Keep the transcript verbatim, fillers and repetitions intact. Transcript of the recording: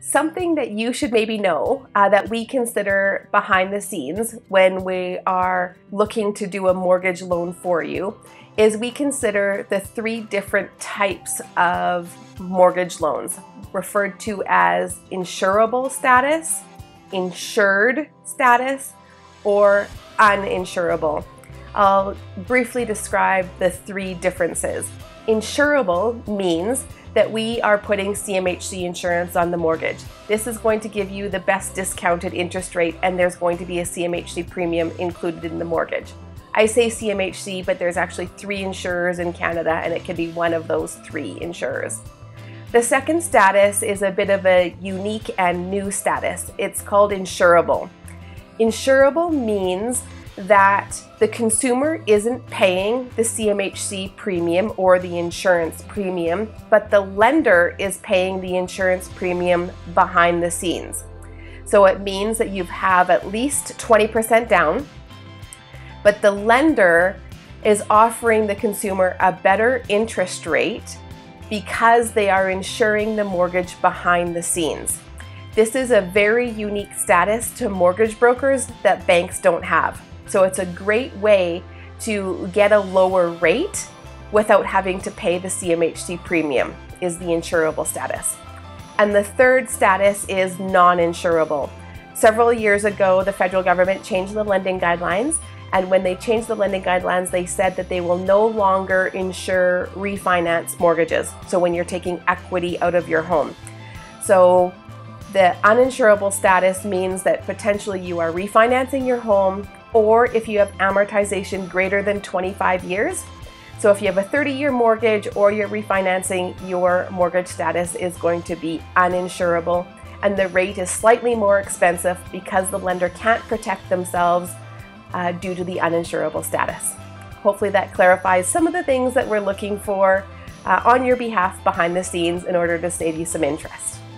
Something that you should maybe know uh, that we consider behind the scenes when we are looking to do a mortgage loan for you is we consider the three different types of mortgage loans, referred to as insurable status, insured status, or uninsurable. I'll briefly describe the three differences. Insurable means that we are putting C M H C insurance on the mortgage. This is going to give you the best discounted interest rate, and there's going to be a C M H C premium included in the mortgage. I say C M H C, but there's actually three insurers in Canada, and it can be one of those three insurers. The second status is a bit of a unique and new status. It's called insurable. Insurable means that the consumer isn't paying the C M H C premium or the insurance premium, but the lender is paying the insurance premium behind the scenes. So it means that you have at least twenty percent down, but the lender is offering the consumer a better interest rate because they are insuring the mortgage behind the scenes. This is a very unique status to mortgage brokers that banks don't have. So it's a great way to get a lower rate without having to pay the C M H C premium, is the insurable status. And the third status is non-insurable. Several years ago, the federal government changed the lending guidelines, and when they changed the lending guidelines, they said that they will no longer insure refinance mortgages. So when you're taking equity out of your home. So the uninsurable status means that potentially you are refinancing your home, or if you have amortization greater than twenty-five years. So if you have a thirty year mortgage or you're refinancing, your mortgage status is going to be uninsurable, and the rate is slightly more expensive because the lender can't protect themselves uh, due to the uninsurable status. Hopefully that clarifies some of the things that we're looking for uh, on your behalf behind the scenes in order to save you some interest.